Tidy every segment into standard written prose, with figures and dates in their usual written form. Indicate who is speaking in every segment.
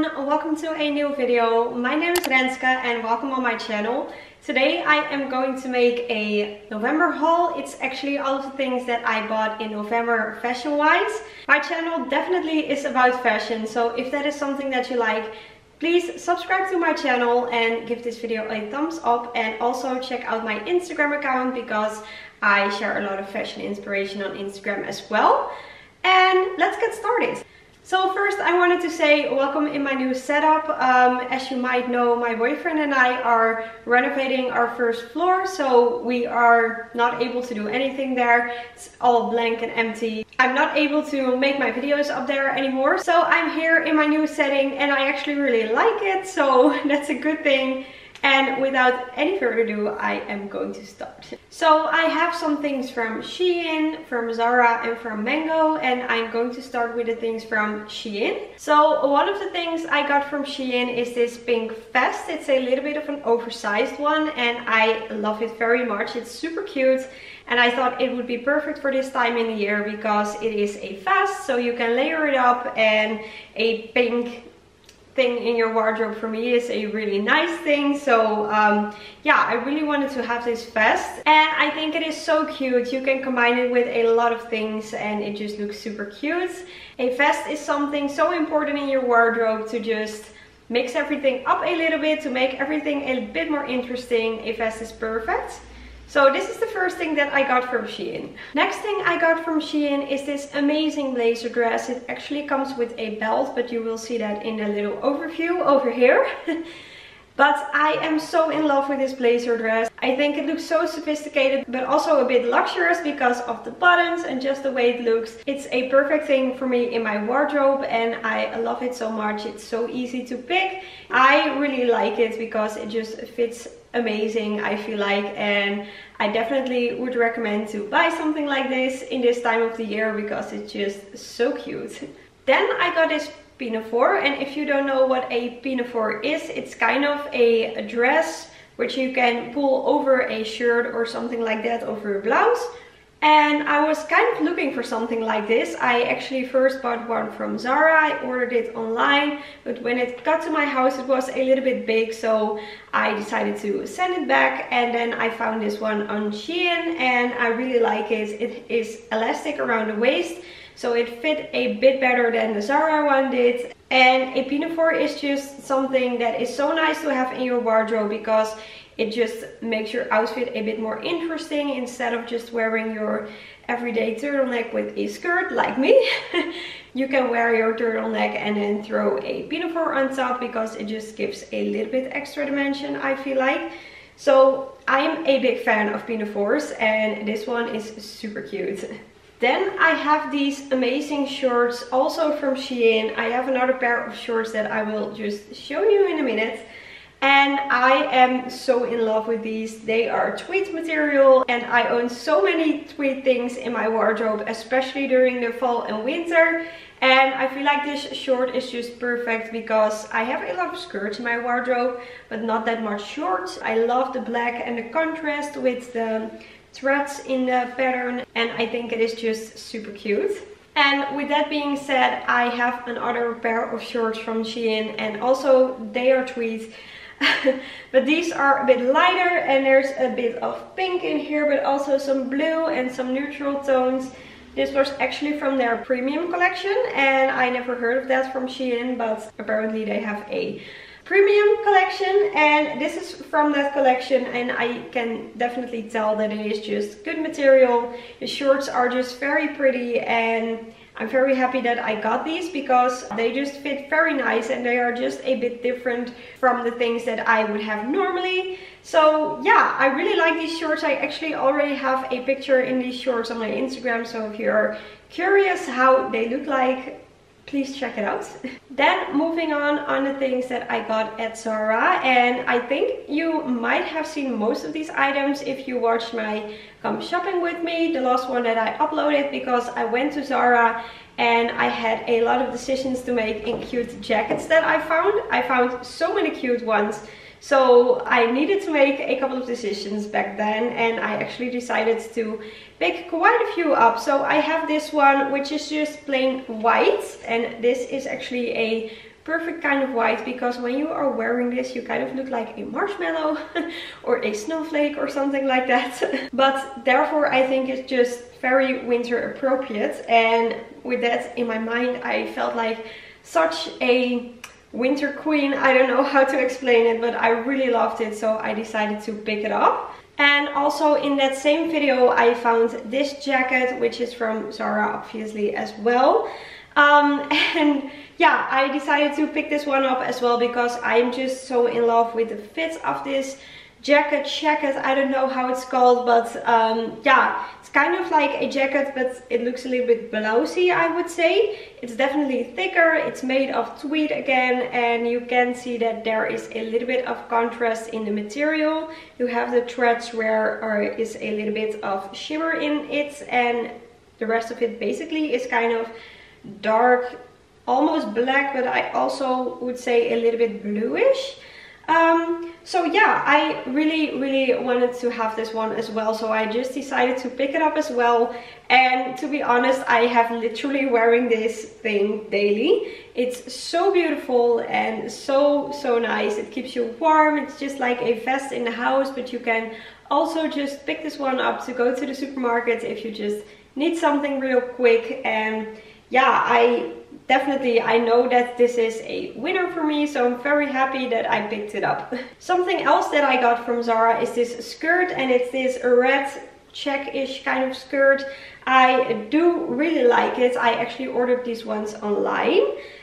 Speaker 1: welcome to a new video. My name is Renske and welcome on my channel. Today I am going to make a November haul. It's actually all of the things that I bought in November fashion wise. My channel definitely is about fashion, so if that is something that you like, please subscribe to my channel and give this video a thumbs up, and also check out my Instagram account because I share a lot of fashion inspiration on Instagram as well. And let's get started. So first I wanted to say welcome in my new setup. As you might know, my boyfriend and I are renovating our first floor, so we are not able to do anything there. It's all blank and empty. I'm not able to make my videos up there anymore. So I'm here in my new setting and I actually really like it, so that's a good thing. And without any further ado, I am going to start. So I have some things from Shein, from Zara and from Mango, and I'm going to start with the things from Shein. So one of the things I got from Shein is this pink vest. It's a little bit of an oversized one and I love it very much. It's super cute and I thought it would be perfect for this time in the year because it is a vest, so you can layer it up, and a pink thing in your wardrobe for me is a really nice thing. So yeah, I really wanted to have this vest and I think it is so cute. You can combine it with a lot of things and it just looks super cute. A vest is something so important in your wardrobe to just mix everything up a little bit, to make everything a bit more interesting. A vest is perfect. So this is the first thing that I got from Shein. Next thing I got from Shein is this amazing blazer dress. It actually comes with a belt, but you will see that in the little overview over here. But I am so in love with this blazer dress. I think it looks so sophisticated, but also a bit luxurious because of the buttons and just the way it looks. It's a perfect thing for me in my wardrobe and I love it so much. It's so easy to pick. I really like it because it just fits amazing, I feel like, and I definitely would recommend to buy something like this in this time of the year because it's just so cute. Then I got this pinafore, and if you don't know what a pinafore is, it's kind of a dress which you can pull over a shirt or something like that, over a blouse. And I was kind of looking for something like this. I actually first bought one from Zara. I ordered it online, but when it got to my house it was a little bit big, so I decided to send it back. And then I found this one on Shein and I really like it. It is elastic around the waist, so it fit a bit better than the Zara one did. And a pinafore is just something that is so nice to have in your wardrobe because it just makes your outfit a bit more interesting. Instead of just wearing your everyday turtleneck with a skirt like me, you can wear your turtleneck and then throw a pinafore on top because it just gives a little bit extra dimension, I feel like. So I'm a big fan of pinafores and this one is super cute. Then I have these amazing shorts also from Shein. I have another pair of shorts that I will just show you in a minute. And I am so in love with these. They are tweed material and I own so many tweed things in my wardrobe, especially during the fall and winter. And I feel like this short is just perfect because I have a lot of skirts in my wardrobe, but not that much shorts. I love the black and the contrast with the threads in the pattern, and I think it is just super cute. And with that being said, I have another pair of shorts from Shein and also they are tweed. But these are a bit lighter and there's a bit of pink in here, but also some blue and some neutral tones. This was actually from their premium collection and I never heard of that from Shein, but apparently they have a premium collection and this is from that collection, and I can definitely tell that it is just good material. The shorts are just very pretty and I'm very happy that I got these because they just fit very nice and they are just a bit different from the things that I would have normally. So yeah, I really like these shorts. I actually already have a picture in these shorts on my Instagram, so if you're curious how they look like, please check it out. Then moving on the things that I got at Zara, and I think you might have seen most of these items if you watched my Come Shopping With Me, the last one that I uploaded, because I went to Zara and I had a lot of decisions to make in cute jackets that I found. I found so many cute ones. So I needed to make a couple of decisions back then, and I actually decided to pick quite a few up. So I have this one, which is just plain white, and this is actually a perfect kind of white, because when you are wearing this you kind of look like a marshmallow or a snowflake or something like that. But therefore I think it's just very winter appropriate, and with that in my mind I felt like such a winter queen. I don't know how to explain it, but I really loved it, so I decided to pick it up. And also in that same video I found this jacket, which is from Zara obviously as well. And yeah, I decided to pick this one up as well because I'm just so in love with the fit of this jacket. I don't know how it's called, but yeah, it's kind of like a jacket, but it looks a little bit blousy, I would say. It's definitely thicker. It's made of tweed again, and you can see that there is a little bit of contrast in the material. You have the threads where there is a little bit of shimmer in it, and the rest of it basically is kind of dark, almost black, but I also would say a little bit bluish. So yeah, I really wanted to have this one as well, so I just decided to pick it up as well. And to be honest, I have literally wearing this thing daily. It's so beautiful and so nice. It keeps you warm. It's just like a vest in the house, but you can also just pick this one up to go to the supermarket if you just need something real quick. And yeah, I know that this is a winner for me, so I'm very happy that I picked it up. Something else that I got from Zara is this skirt, and it's this red check-ish kind of skirt. I do really like it. I actually ordered these ones online.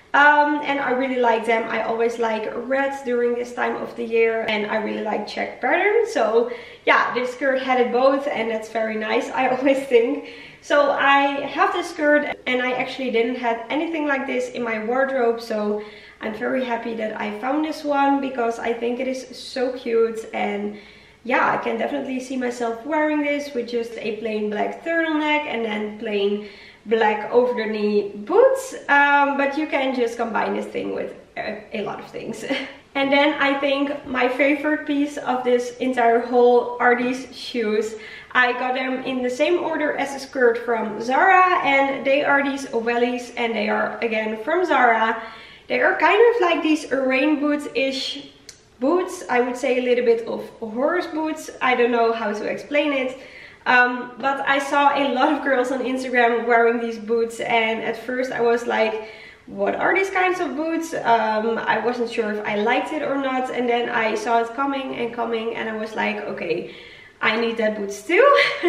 Speaker 1: And I really like them. I always like red during this time of the year, and I really like check pattern. So yeah, this skirt had it both, and that's very nice, I always think. So I have this skirt, and I actually didn't have anything like this in my wardrobe, so I'm very happy that I found this one because I think it is so cute. And yeah, I can definitely see myself wearing this with just a plain black turtleneck and then plain black over the knee boots, but you can just combine this thing with a lot of things. And then I think my favorite piece of this entire haul are these shoes. I got them in the same order as the skirt from Zara, and they are these wellies, and they are again from Zara. They are kind of like these rain boots-ish boots. I would say a little bit of horse boots. I don't know how to explain it. But I saw a lot of girls on Instagram wearing these boots, and at first I was like, what are these kinds of boots? I wasn't sure if I liked it or not, and then I saw it coming, and I was like, okay, I need that boots too.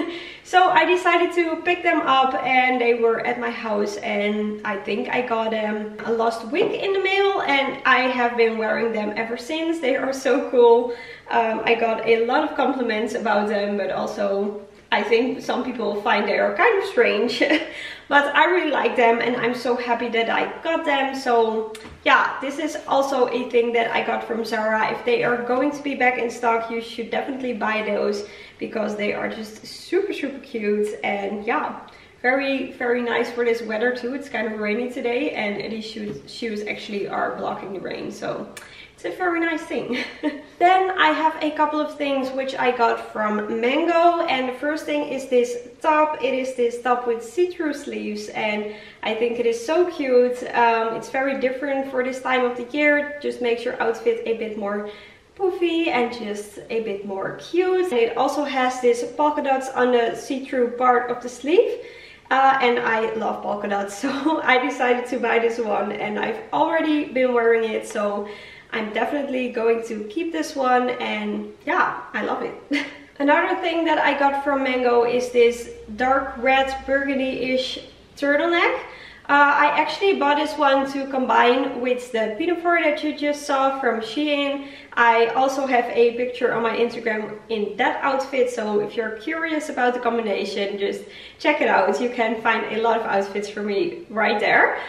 Speaker 1: So I decided to pick them up, and they were at my house, and I think I got them last week in the mail, and I have been wearing them ever since. They are so cool. I got a lot of compliments about them, but also I think some people find they are kind of strange. But I really like them, and I'm so happy that I got them. So yeah, this is also a thing that I got from Zara. If they are going to be back in stock, you should definitely buy those because they are just super cute. And yeah, very nice for this weather too. It's kind of rainy today, and these shoes actually are blocking the rain, so it's a very nice thing. Then I have a couple of things which I got from Mango, and the first thing is this top. It is this top with see-through sleeves, and I think it is so cute. It's very different for this time of the year. Just makes your outfit a bit more poofy and just a bit more cute. And it also has this polka dots on the see-through part of the sleeve. And I love polka dots, so I decided to buy this one, and I've already been wearing it, so I'm definitely going to keep this one, and yeah, I love it. Another thing that I got from Mango is this dark red burgundy-ish turtleneck. I actually bought this one to combine with the pinafore that you just saw from Shein. I also have a picture on my Instagram in that outfit, so if you're curious about the combination, just check it out. You can find a lot of outfits for me right there.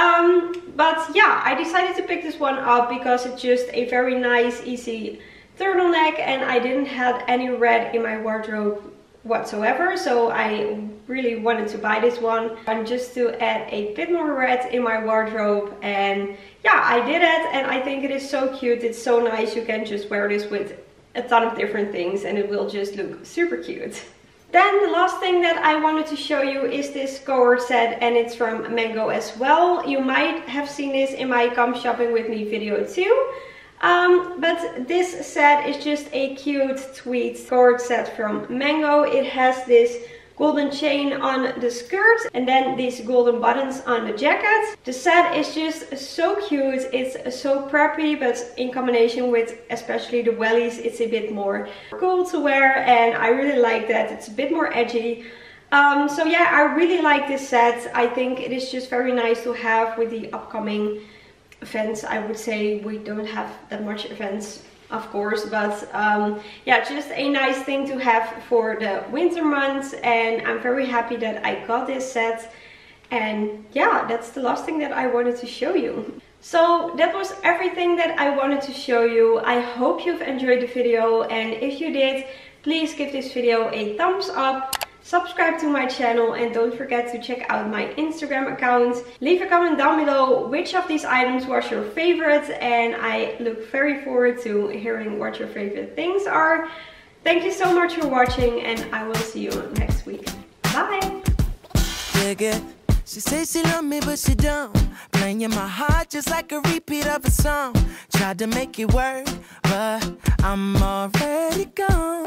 Speaker 1: But yeah, I decided to pick this one up because it's just a very nice, easy turtleneck, and I didn't have any red in my wardrobe whatsoever, so I really wanted to buy this one, and just to add a bit more red in my wardrobe. And yeah, I did it, and I think it is so cute. It's so nice. You can just wear this with a ton of different things and it will just look super cute. Then the last thing that I wanted to show you is this cohort set, and it's from Mango as well. You might have seen this in my Come Shopping With Me video too. But this set is just a cute tweed cohort set from Mango. It has this golden chain on the skirt and then these golden buttons on the jacket. The set is just so cute. It's so preppy, but in combination with especially the wellies, it's a bit more cool to wear, and I really like that. It's a bit more edgy. So yeah, I really like this set. I think it is just very nice to have with the upcoming events. I would say we don't have that much events, of course, but yeah, just a nice thing to have for the winter months, and I'm very happy that I got this set. And yeah, that's the last thing that I wanted to show you. So that was everything that I wanted to show you. I hope you've enjoyed the video, and if you did, please give this video a thumbs up. Subscribe to my channel, and don't forget to check out my Instagram account. Leave a comment down below which of these items was your favorite, and I look very forward to hearing what your favorite things are. Thank you so much for watching, and I will see you next week. Bye!
Speaker 2: She says she love me, but she don't. Playing in my heart just like a repeat of a song. Tried to make it work, but I'm already gone.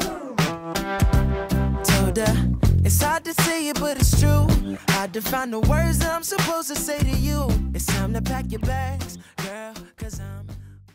Speaker 2: Told her it's hard to say it, but it's true. Hard to find the words that I'm supposed to say to you. It's time to pack your bags, girl, 'cause I'm